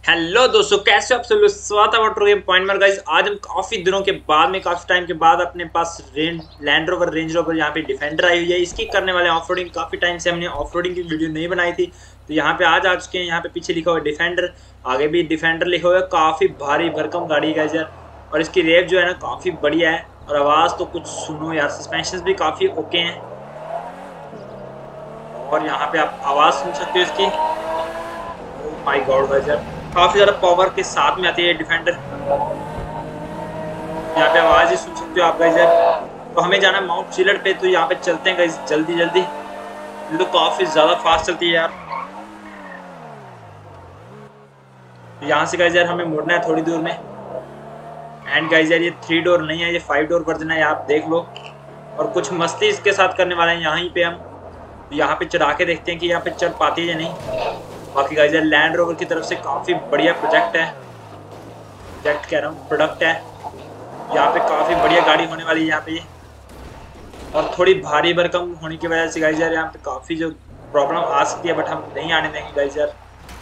Hello दोस्तों, कैसे हो आप सब लोग। स्वागत है मोटर गेम पॉइंट में। गाइस आज हम काफी दिनों के बाद में काफी टाइम के बाद अपने पास लैंड रोवर रेंज रोवर यहाँ पे डिफेंडर आई हुई है। इसकी करने वाले ऑफ रोडिंग। काफी टाइम से हमने ऑफ रोडिंग की वीडियो नहीं बनाई थी, तो यहाँ पे आज आ चुके हैं। यहाँ पे पीछे लिखा हुआ है डिफेंडर, आगे भी डिफेंडर लिखा हुआ है। काफी भारी भरकम गाड़ी है यार, और इसकी रेप जो है ना काफी बढ़िया है। और आवाज तो कुछ सुनो यार, सस्पेंशन भी काफी ओके हैं। और यहाँ पे आप आवाज सुन सकते हो इसकी। माय गॉड गाइस यार, काफी ज्यादा पावर के साथ में आती है डिफेंडर। यहाँ पे आवाज ही सुन सकते हो आप गाइस यार। तो हमें जाना है माउंट चिलर पे, तो यहाँ पे चलते हैं गाइस जल्दी जल्दी। ये तो काफी ज्यादा फास्ट चलती है यार। यहाँ से गाइस यार हमें मुड़ना है थोड़ी दूर में। एंड गाइस यार ये 3 डोर नहीं है, ये 5 डोर वर्जन है, आप देख लो। और कुछ मस्ती इसके साथ करने वाले हैं यहाँ पे हम। यहाँ पे चढ़ा के देखते हैं कि यहाँ पे चढ़ पाती है या नहीं। बाकी गाइस यार लैंड रोवर की तरफ से काफी बढ़िया प्रोजेक्ट है, प्रोजेक्ट कह रहा हूँ प्रोडक्ट है। यहाँ पे काफी बढ़िया गाड़ी होने वाली है यहाँ पे। और थोड़ी भारी भरकम होने की वजह से गाइस यार यहाँ पे काफी जो प्रॉब्लम आ सकती है, बट हम नहीं आने देंगे गाइस यार।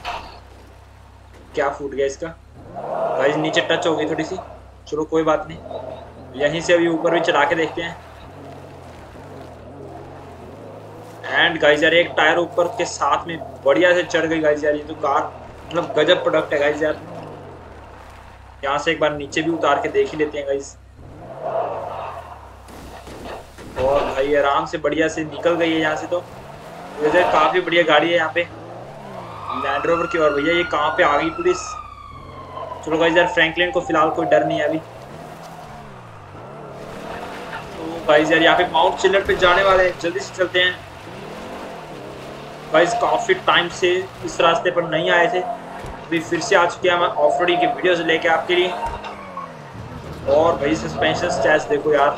क्या फूट गया इसका गाइस, नीचे टच हो गई थोड़ी सी। चलो कोई बात नहीं, यहीं से अभी ऊपर भी चढ़ा के देखते हैं। एंड गाइस यार एक टायर ऊपर के साथ में बढ़िया से चढ़ गई गाइस यार। ये तो कार मतलब गजब प्रोडक्ट है गाइस यार। यहाँ से एक बार नीचे भी उतार के देख ही लेते हैं गाइस। और भाई आराम से बढ़िया से निकल गई है यहाँ से। तो वैसे काफी बढ़िया गाड़ी है यहाँ पे लैंड रोवर की। और भैया ये कहाँ पे आ गई पुलिस। चलो गाइस यार फ्रैंकलिन को फिलहाल कोई डर नहीं है अभी। तो गाइस यार यहाँ पे माउंट चिलर पे जाने वाले हैं, जल्दी से चलते हैं गाइस। काफी टाइम से इस रास्ते पर नहीं आए थे, अभी फिर से आ चुके हैं हम ऑफ रोडिंग की वीडियोस लेके आपके लिए। और भाई सस्पेंशन स्टैच देखो यार।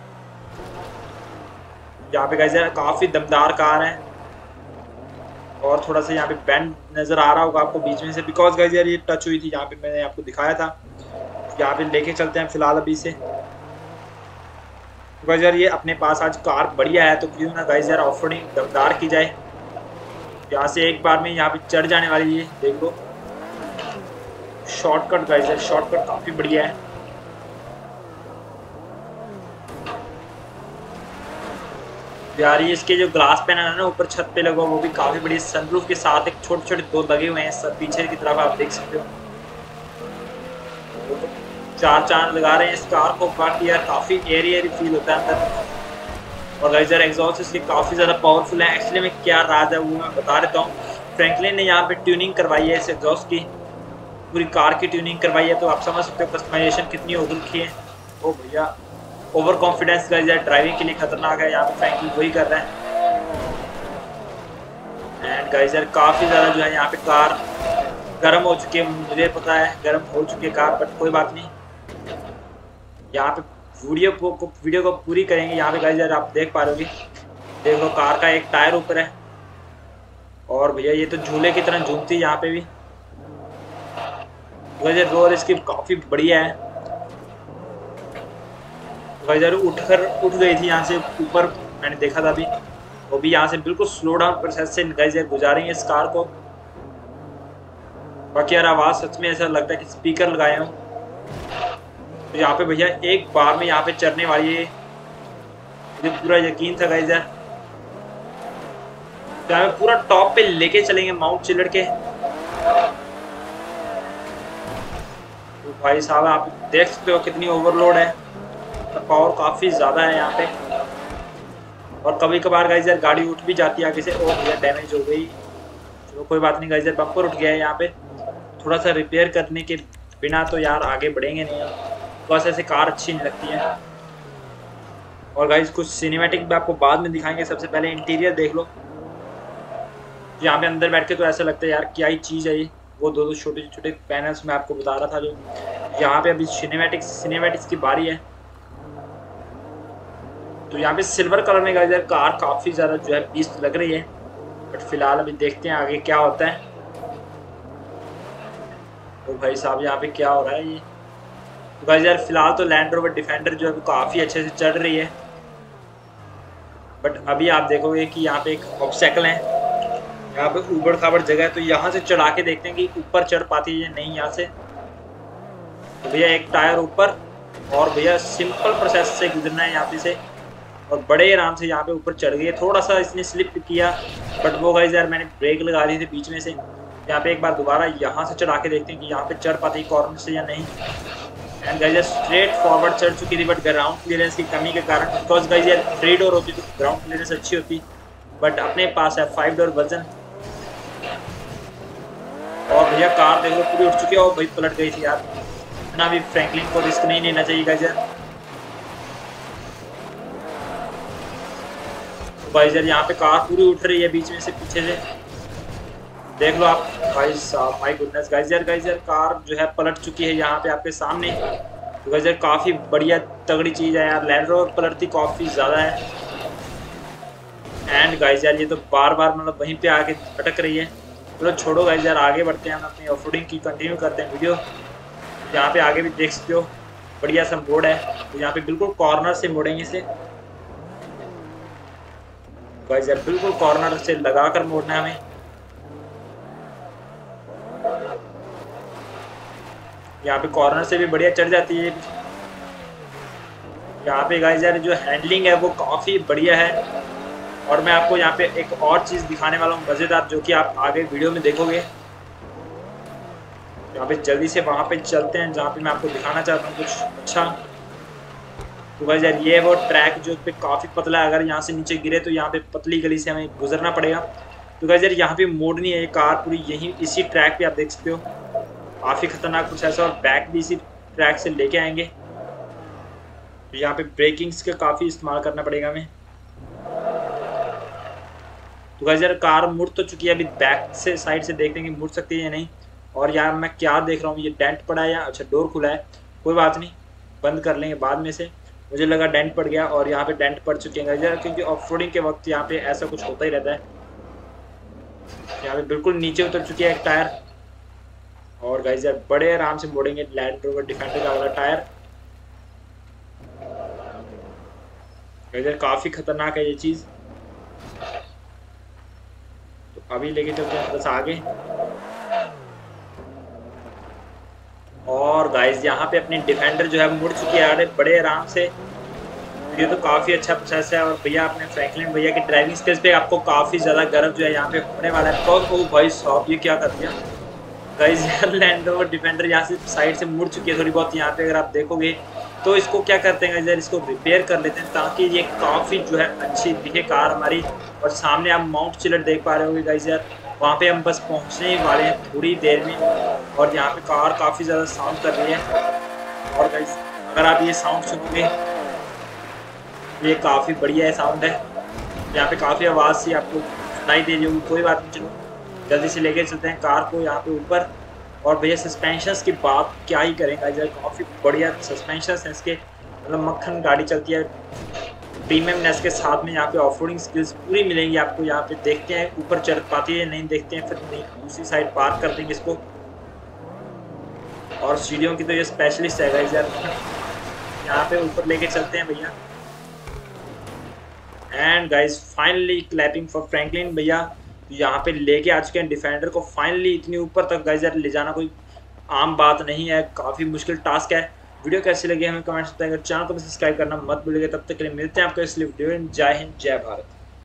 यहाँ पे गाइस यार काफी दमदार कार है। और थोड़ा सा यहाँ पे बैंड नजर आ रहा होगा आपको बीच में से, बिकॉज गाइस यार ये टच हुई थी, यहाँ पे मैंने आपको दिखाया था। यहाँ पे लेके चलते हैं फिलहाल अभी से। गाइस यार ये अपने पास आज कार बढ़िया है, तो क्यों ना गाइस यार ऑफ रोडिंग दमदार की जाए। यहाँ से एक बार में यहाँ पे चढ़ जाने वाली है, देख लो। शॉर्टकट गाइस यार, शॉर्टकट काफी बढ़िया है। यार ये इसके जो ग्लास पैनल है ना ऊपर छत पे लगा, वो भी काफी बड़ी। सनरूफ के साथ एक छोटे छोटे 2 लगे हुए हैं सब पीछे की तरफ, आप देख सकते हो। 4 चांद लगा रहे हैं इस कार को। बाकी यार काफी एरी एरी फील होता है अंदर। और गाइस यार एग्जॉस्ट इसकी काफी ज्यादा पावरफुल है। एक्चुअली में क्या राज है वो मैं बता देता हूँ। फ्रैंकलिन ने यहाँ पे ट्यूनिंग करवाई है इस एग्जॉस्ट की, पूरी कार की ट्यूनिंग करवाई है। तो आप समझ सकते हो कस्टमाइजेशन कितनी हो रखी है। ओ भैया ओवर कॉन्फिडेंस गाइस यार ड्राइविंग के लिए खतरनाक है। यहाँ पे फ्रैंकलिन वही कर रहा है। एंड गाइस यार काफी ज्यादा जो है यहाँ पे कार गर्म हो चुकी है, मुझे पता है गर्म हो चुकी है कार, बट कोई बात नहीं। यहाँ पे वीडियो को पूरी करेंगे। यहाँ पे गाइस यार आप देख पा रहे होगे, देख लो कार का एक टायर ऊपर है। और भैया ये तो झूले की तरह झूमती है यहाँ पे भी। गाइस यार रोड इसकी काफी बढ़िया है। गाइस यार उठ गई थी यहाँ से ऊपर, मैंने देखा था अभी। वो भी यहाँ से बिल्कुल स्लो डाउन प्रोसेस से गाइस यार गुजारेंगे इस कार को। बाकी यार आवाज सच में ऐसा लगता है कि स्पीकर लगाए हों। तो यहाँ पे भैया एक बार में यहाँ पे चढ़ने वाली है, मुझे पूरा यकीन था गाइस यार। तो यहाँ पे पूरा टॉप पे लेके चलेंगे माउंट चिलर के। तो भाई साहब आप देख सकते हो कितनी ओवरलोड है, तो पावर काफी ज्यादा है यहाँ पे। और कभी कभार गाइस यार गाड़ी उठ भी जाती है आगे से। ओ भैया डैमेज हो गई। चलो कोई बात नहीं गाइस यार, बम्पर उठ गया है यहाँ पे। थोड़ा सा रिपेयर करने के बिना तो यार आगे बढ़ेंगे नहीं, बस ऐसे कार अच्छी नहीं लगती है। और गाइस कुछ सिनेमैटिक भी आपको बाद में दिखाएंगे। सबसे पहले इंटीरियर देख लो। यहाँ पे अंदर बैठ के तो ऐसा लगता है यार क्या ही चीज़ है ये। वो 2 छोटे छोटे पैनल्स मैं आपको बता रहा था जो यहाँ पे अभी सिनेमैटिक्स की बारी है। तो यहाँ पे सिल्वर कलर में गाइस यार कार काफ़ी ज़्यादा जो है बीस्ट लग रही है, बट फिलहाल अभी देखते हैं आगे क्या होता है। तो भाई साहब यहाँ पे क्या हो रहा है ये। तो गाइस यार फिलहाल तो लैंड रोवर डिफेंडर जो है वो काफ़ी अच्छे से चढ़ रही है, बट अभी आप देखोगे कि यहाँ पे एक ऑब्स्टेकल है। यहाँ पे ऊबड़ खाबड़ जगह है, तो यहाँ से चढ़ा के देखते हैं कि ऊपर चढ़ पाती है या नहीं यहाँ से। तो भैया एक टायर ऊपर, और भैया सिंपल प्रोसेस से गुजरना है यहाँ पे से, और बड़े आराम से यहाँ पे ऊपर चढ़ गए। थोड़ा सा इसने स्लिप किया, बट वो गाइस यार मैंने ब्रेक लगा दी थी बीच में से। यहाँ पे एक बार दोबारा यहाँ से चढ़ा के देखते हैं कि यहाँ पे चढ़ पाती है कॉर्नर से या नहीं। एंड गाइस स्ट्रेट फॉरवर्ड चढ़ चुकी थी, बट ग्राउंड क्लियरेंस की कमी के कारण, बिकॉज गाइस यार 3 डोर होती तो ग्राउंड क्लियरेंस अच्छी होती, बट अपने पास है 5 डोर वर्जन। और भैया कार देखो पूरी उठ चुकी है, और भाई पलट गई थी यार। इतना भी फ्रैंकलिन को रिस्क नहीं लेना चाहिए गाइस यार। गाइस यार यहाँ पे कार पूरी उठ रही है बीच में से, पीछे से देख लो आप भाई साहब, माय गुडनेस गाइस यार कार जो है पलट चुकी है यहाँ पे आपके सामने। तो गाइस यार काफ़ी बढ़िया तगड़ी चीज़ है यार, लैंड रोवर पलटती काफ़ी ज़्यादा है। एंड गाइस यार ये तो बार बार मतलब वहीं पे आके अटक रही है। चलो छोड़ो गाइस यार, आगे बढ़ते हैं, हम अपनी ऑफरोडिंग की कंटिन्यू करते हैं वीडियो। यहाँ पे आगे भी देख सकते हो बढ़िया सा मोड़ है, तो यहाँ पे बिल्कुल कॉर्नर से मोड़ेंगे इसे गाइस यार, बिल्कुल कॉर्नर से लगा कर मोड़ना है हमें। यहाँ पे कॉर्नर से भी बढ़िया चढ़ जाती है। यहाँ पे गाइस यार जो हैंडलिंग है वो काफ़ी बढ़िया है, और मैं आपको यहाँ पे एक और चीज़ दिखाने वाला हूँ मज़ेदार, जो कि आप आगे वीडियो में देखोगे। यहाँ पे जल्दी से वहाँ पे चलते हैं जहाँ पे मैं आपको दिखाना चाहता हूँ कुछ अच्छा। तो गाइस यार ये वो ट्रैक जो पे काफ़ी पतला है, अगर यहाँ से नीचे गिरे तो यहाँ पे पतली गली से हमें गुजरना पड़ेगा। तो गाइस यार यहाँ पे मोड़नी है, कार पूरी यहीं इसी ट्रैक पे आप देख सकते हो। काफ़ी खतरनाक कुछ ऐसा, और बैक भी इसी ट्रैक से लेके आएंगे। तो यहाँ पे ब्रेकिंग्स का काफ़ी इस्तेमाल करना पड़ेगा हमें। तो गाइस यार कार मुड़ तो चुकी है, अभी बैक से साइड से देख लेंगे मुड़ सकती है या नहीं। और यार मैं क्या देख रहा हूँ, ये डेंट पड़ा है या अच्छा डोर खुला है, कोई बात नहीं, बंद कर लेंगे बाद में से। मुझे लगा डेंट पड़ गया, और यहाँ पे डेंट पड़ चुके हैं यार, क्योंकि ऑफ रोडिंग के वक्त यहाँ पे ऐसा कुछ होता ही रहता है। यहाँ पे बिल्कुल नीचे उतर चुकी है एक टायर, और गाइस यार बड़े आराम से मोड़ेंगे लैंड रोवर डिफेंडर का वाला टायर। गाइस यार काफ़ी खतरनाक है ये चीज़, तो अभी लेके चलते हैं बस आगे। और गाइस यहाँ पे अपनी डिफेंडर जो है मुड़ चुकी है बड़े आराम से। ये तो काफ़ी अच्छा प्रोसेस है, और भैया अपने फ्रैंकलिन भैया की ड्राइविंग स्किल्स पे आपको काफ़ी ज़्यादा गर्व जो है यहाँ पे होने वाला है। तो भाई साहब ये क्या कर दिया गाइस यार, लैंड रोवर डिफेंडर यहाँ से साइड से मुड़ चुकी है थोड़ी बहुत। यहाँ पे अगर आप देखोगे तो इसको क्या करते हैं गाइस यार, इसको रिपेयर कर लेते हैं, ताकि ये काफ़ी जो है अच्छी दिखे कार हमारी। और सामने आप माउंट चिलर देख पा रहे होंगे गाइस यार, वहाँ पे हम बस पहुँचने ही वाले हैं थोड़ी देर में। और यहाँ पे कार काफ़ी ज़्यादा साउंड कर रही है, और गाइस अगर आप ये साउंड सुनोगे, ये काफ़ी बढ़िया साउंड है। यहाँ पे काफ़ी आवाज़ सी आपको सुनाई दे रही होगी, कोई बात नहीं, चलो जल्दी से लेके चलते हैं कार को यहाँ पे ऊपर। और भैया सस्पेंशंस की बात क्या ही करेंगे यार, काफ़ी बढ़िया सस्पेंशंस हैं इसके, मतलब मक्खन गाड़ी चलती है प्रीमियमनेस के साथ में। यहाँ पे ऑफ रोडिंग स्किल्स पूरी मिलेंगी आपको। यहाँ पे देखते हैं ऊपर चढ़ पाती है नहीं, देखते हैं फिर नहीं दूसरी साइड पार्क कर देंगे इसको। और सीढ़ियों की तो ये स्पेशलिस्ट है गाइस यार, यहाँ पे ऊपर लेके चलते हैं भैया। And guys finally clapping for Franklin भैया, यहाँ पे लेके आ चुके हैं डिफेंडर को फाइनली इतनी ऊपर तक। गाइस यार ले जाना कोई आम बात नहीं है, काफ़ी मुश्किल टास्क है। वीडियो कैसी लगी हमें कमेंट्स बताएं, अगर चैनल को सब्सक्राइब करना मत भूलिएगा। तब तक के लिए मिलते हैं आपको इसलिए वीडियो। जय हिंद जय भारत।